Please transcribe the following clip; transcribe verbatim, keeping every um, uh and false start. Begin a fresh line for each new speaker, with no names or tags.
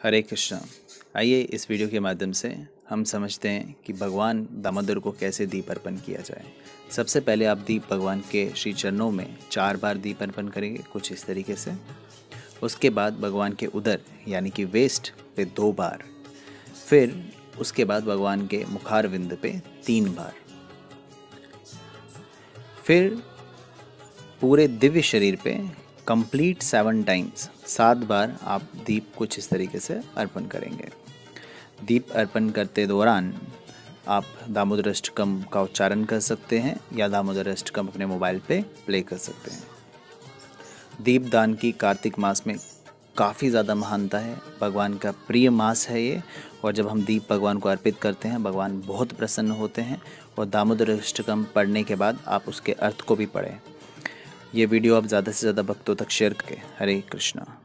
हरे कृष्णा। आइए इस वीडियो के माध्यम से हम समझते हैं कि भगवान दामोदर को कैसे दीप अर्पण किया जाए। सबसे पहले आप दीप भगवान के श्री चरणों में चार बार दीप अर्पण करेंगे, कुछ इस तरीके से। उसके बाद भगवान के उदर यानी कि वेस्ट पे दो बार, फिर उसके बाद भगवान के मुखारविंद पे तीन बार, फिर पूरे दिव्य शरीर पे कंप्लीट सेवन टाइम्स सात बार आप दीप कुछ इस तरीके से अर्पण करेंगे। दीप अर्पण करते दौरान आप दामोदर अष्टकम का उच्चारण कर सकते हैं या दामोदर अष्टकम अपने मोबाइल पे प्ले कर सकते हैं। दीपदान की कार्तिक मास में काफ़ी ज़्यादा महानता है, भगवान का प्रिय मास है ये, और जब हम दीप भगवान को अर्पित करते हैं भगवान बहुत प्रसन्न होते हैं। और दामोदर अष्टकम पढ़ने के बाद आप उसके अर्थ को भी पढ़ें। ये वीडियो आप ज़्यादा से ज़्यादा भक्तों तक शेयर करें। हरे कृष्णा।